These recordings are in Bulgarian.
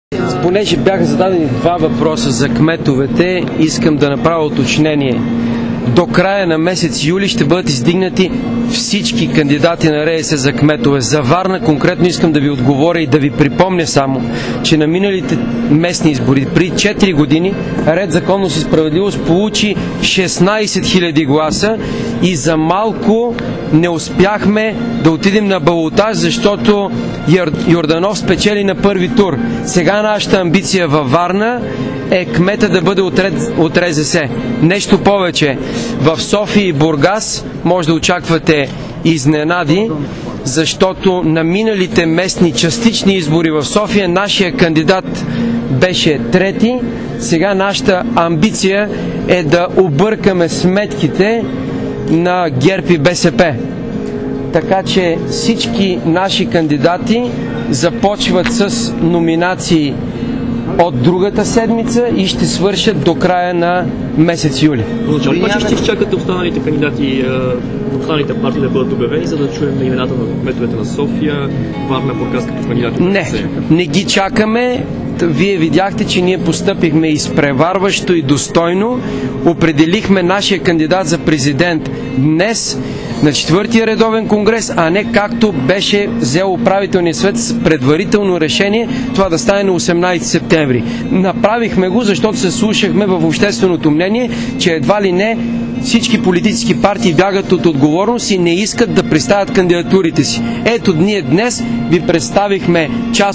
Понеже бяха зададени два въпроса за кметовете, искам да направя уточнение. До края на месец юли ще бъдат издигнати всички кандидати на РС за кметове. За Варна конкретно искам да ви отговоря и да ви припомня само, че на миналите местни избори при 4 години Ред, законност и справедливост получи 16 000 гласа и за малко не успяхме да отидем на балотаж, защото Йорданов спечели на първи тур. Сега нашата амбиция във Варна е кмета да бъде от РЗС. Нещо повече, в София и Бургас може да очаквате изненади, защото на миналите местни частични избори в София нашия кандидат беше трети. Сега нашата амбиция е да объркаме сметките на ГЕРБ и БСП. Така че всички наши кандидати започват с номинации от другата седмица и ще свършат до края на месец юли. Обаче ще изчакате останалите кандидати, останалите партии да бъдат обявени, за да чуем имената на кметовете на София, Варна, Бургас като кандидати? Не ги чакаме. Вие видяхте, че ние постъпихме изпреварващо и достойно. Определихме нашия кандидат за президент днес на 4-тия редовен конгрес, а не както беше взел управителния съвет с предварително решение това да стане на 18 септември. Направихме го, защото се слушахме в общественото мнение, че едва ли не всички политически партии бягат от отговорност и не искат да представят кандидатурите си. Ето, ние днес ви представихме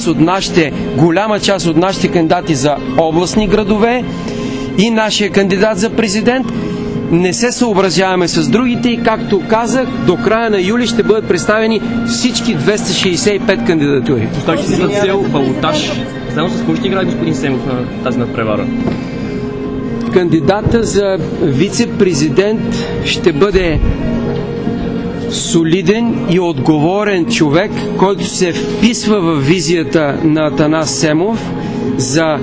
голяма част от нашите кандидати за областни градове и нашия кандидат за президент. Не се съобразяваме с другите и, както казах, до края на юли ще бъдат представени всички 265 кандидатури. Поставихте си за цел балотаж. Знам с кой ще играе господин Семов на тази надпревара? Кандидата за вице-президент ще бъде солиден и отговорен човек, който се вписва в визията на Атанас Семов за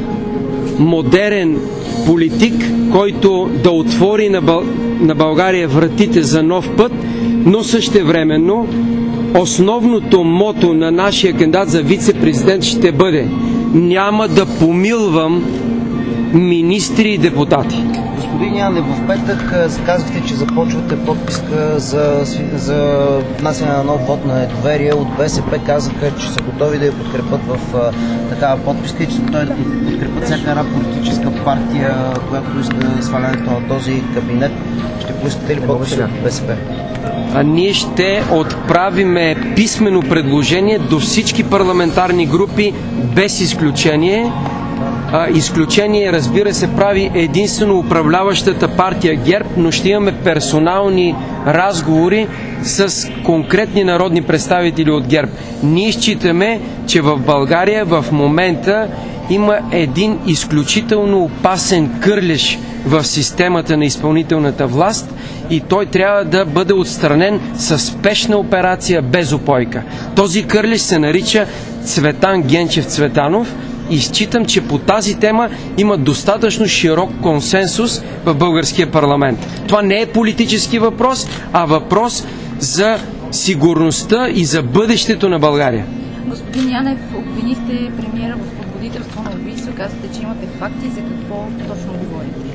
модерен политик, който да отвори на България вратите за нов път, но същевременно основното мото на нашия кандидат за вице-президент ще бъде: няма да помилвам министри и депутати. Господин Янев, в петък казахте, че започвате подписка за внасяне на нов вод на недоверие. От БСП казаха, че са готови да я подкрепят в такава подписка и че са готови да подкрепят всяка една политическа партия, която иска свалянето на този кабинет. Ще поискате ли подписка от БСП? Ние ще отправиме писмено предложение до всички парламентарни групи без изключение. Изключение, разбира се, прави единствено управляващата партия ГЕРБ, но ще имаме персонални разговори с конкретни народни представители от ГЕРБ. Ние считаме, че в България в момента има един изключително опасен кърлеж в системата на изпълнителната власт и той трябва да бъде отстранен със спешна операция без упойка. Този кърлеж се нарича Цветан Генчев Цветанов и считам, че по тази тема има достатъчно широк консенсус в българския парламент. Това не е политически въпрос, а въпрос за сигурността и за бъдещето на България. Господин Янев, обвинихте премиера в подбудителство на убийство. Казвате, че имате факти. За какво точно говорите?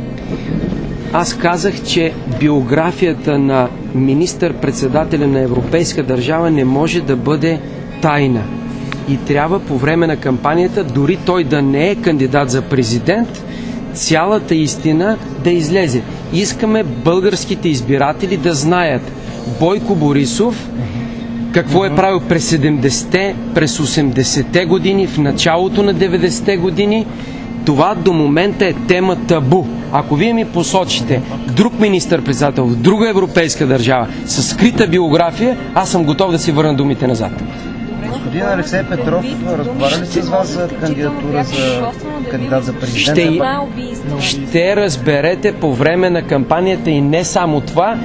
Аз казах, че биографията на министър-председателя на европейска държава не може да бъде тайна. И трябва по време на кампанията, дори той да не е кандидат за президент, цялата истина да излезе. Искаме българските избиратели да знаят Бойко Борисов какво е правил през 70-те, през 80-те години, в началото на 90-те години. Това до момента е тема табу. Ако вие ми посочите друг министър-председател в друга европейска държава с скрита биография, аз съм готов да си върна думите назад. Господин Алексей Петров, разговаря ли с вас за кандидатура за кандидат за президент? Ще разберете по време на кампанията и не само това,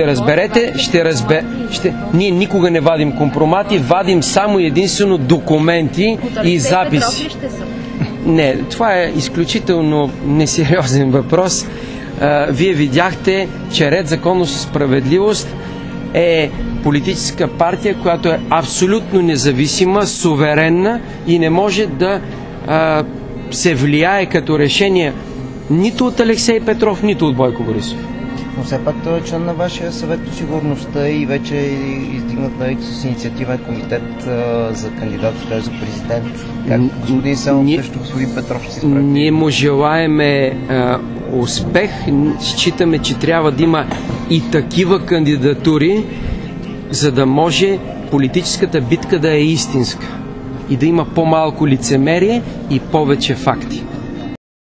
Ние никога не вадим компромати, вадим само единствено документи и записи. Не, това е изключително несериозен въпрос. Вие видяхте, че Ред, законност и справедливост е политическа партия, която е абсолютно независима, суверенна и не може да се влияе като решение нито от Алексей Петров, нито от Бойко Борисов. Но все пак той е член на вашия съвет по сигурността и вече е издигнат с инициативен комитет за кандидат, т.е. за президент. Как господин Семов срещу господин Петров ще се справи? Ние му желаеме успех. Считаме, че трябва да има и такива кандидатури, за да може политическата битка да е истинска и да има по-малко лицемерие и повече факти.